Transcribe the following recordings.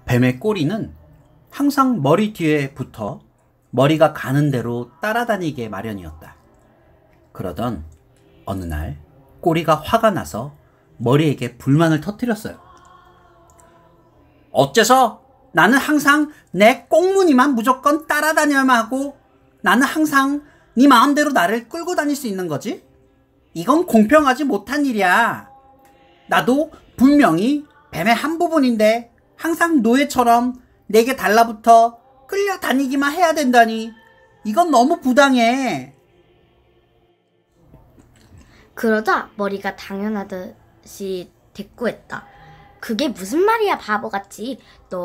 뱀의 꼬리는 항상 머리 뒤에 붙어 머리가 가는 대로 따라다니게 마련이었다. 그러던 어느 날 꼬리가 화가 나서 머리에게 불만을 터뜨렸어요. 어째서 나는 항상 내 꽁무니만 무조건 따라다녀야만 하고 나는 항상 네 마음대로 나를 끌고 다닐 수 있는 거지? 이건 공평하지 못한 일이야. 나도 분명히 뱀의 한 부분인데 항상 노예처럼 내게 달라붙어 끌려다니기만 해야 된다니. 이건 너무 부당해. 그러자 머리가 당연하듯이 대꾸했다. 그게 무슨 말이야, 바보같이.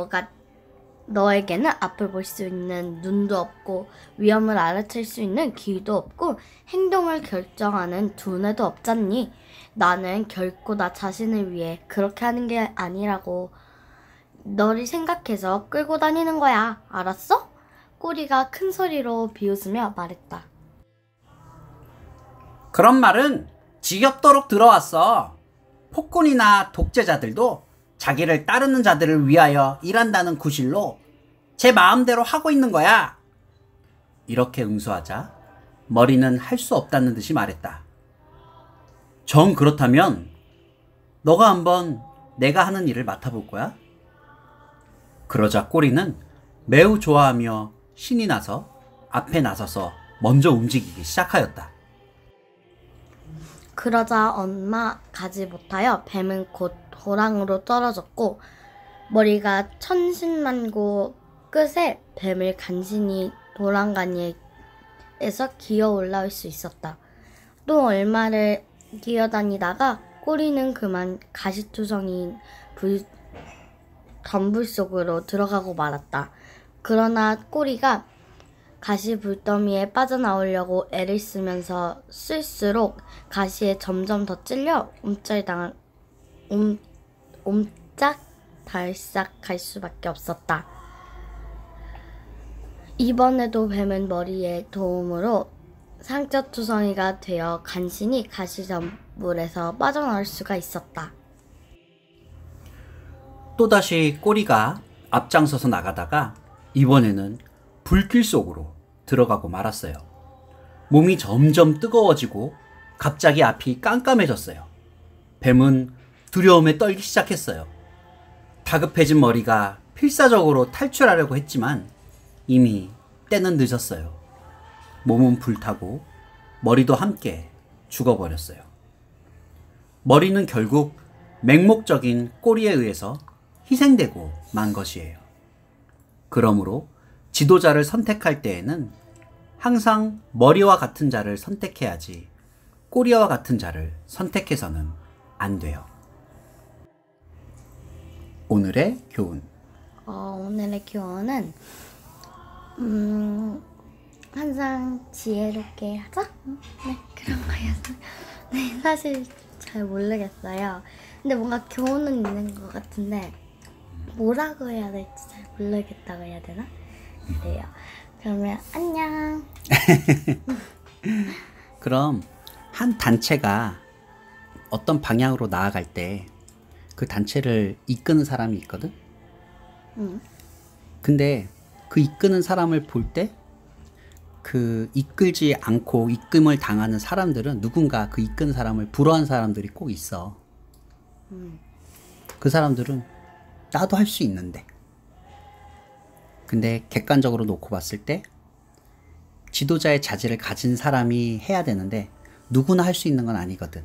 너에게는 앞을 볼 수 있는 눈도 없고 위험을 알아챌 수 있는 귀도 없고 행동을 결정하는 두뇌도 없잖니. 나는 결코 나 자신을 위해 그렇게 하는 게 아니라고. 너를 생각해서 끌고 다니는 거야. 알았어? 꼬리가 큰 소리로 비웃으며 말했다. 그런 말은 지겹도록 들어왔어. 폭군이나 독재자들도 자기를 따르는 자들을 위하여 일한다는 구실로 제 마음대로 하고 있는 거야. 이렇게 응수하자 머리는 할 수 없다는 듯이 말했다. 정 그렇다면 너가 한번 내가 하는 일을 맡아볼 거야? 그러자 꼬리는 매우 좋아하며 신이 나서 앞에 나서서 먼저 움직이기 시작하였다. 그러자 얼마 가지 못하여 뱀은 곧 도랑으로 떨어졌고 머리가 천신만고 끝에 뱀을 간신히 도랑가니에서 기어 올라올 수 있었다. 또 얼마를 기어다니다가 꼬리는 그만 가시투성인 덤불 속으로 들어가고 말았다. 그러나 꼬리가 가시 불더미에 빠져나오려고 애를 쓰면서 쓸수록 가시에 점점 더 찔려 옴짝달싹할 수밖에 없었다. 이번에도 뱀은 머리의 도움으로 상처투성이가 되어 간신히 가시덤불에서 빠져나올 수가 있었다. 또다시 꼬리가 앞장서서 나가다가 이번에는 불길 속으로 들어가고 말았어요. 몸이 점점 뜨거워지고 갑자기 앞이 깜깜해졌어요. 뱀은 두려움에 떨기 시작했어요. 다급해진 머리가 필사적으로 탈출하려고 했지만 이미 때는 늦었어요. 몸은 불타고 머리도 함께 죽어버렸어요. 머리는 결국 맹목적인 꼬리에 의해서 희생되고 만 것이에요. 그러므로 지도자를 선택할 때에는 항상 머리와 같은 자를 선택해야지 꼬리와 같은 자를 선택해서는 안 돼요. 오늘의 교훈. 오늘의 교훈은 항상 지혜롭게 하자? 네, 그런 거였어요. 네, 사실 잘 모르겠어요. 근데 뭔가 교훈은 있는 것 같은데 뭐라고 해야 될지 잘 모르겠다고 해야 되나? 그래요. 그러면 안녕. 그럼 한 단체가 어떤 방향으로 나아갈 때 그 단체를 이끄는 사람이 있거든? 근데 그 이끄는 사람을 볼 때 그 이끌지 않고 이끌림을 당하는 사람들은 누군가 그 이끄는 사람을 불허한 사람들이 꼭 있어. 그 사람들은 나도 할 수 있는데. 근데 객관적으로 놓고 봤을 때 지도자의 자질을 가진 사람이 해야 되는데 누구나 할 수 있는 건 아니거든.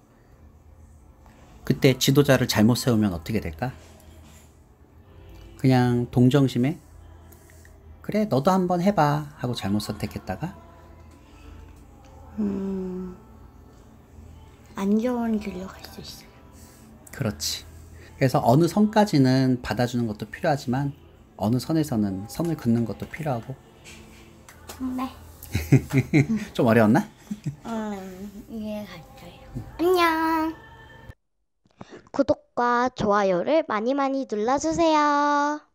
그때 지도자를 잘못 세우면 어떻게 될까? 그냥 동정심에 그래 너도 한번 해봐 하고 잘못 선택했다가 안 좋은 길로 갈 수 있어요. 그렇지. 그래서 어느 선까지는 받아주는 것도 필요하지만 어느 선에서는 선을 긋는 것도 필요하고. 네. 좀 어려웠나? 이해가 가요. 안녕. 구독과 좋아요를 많이 많이 눌러주세요.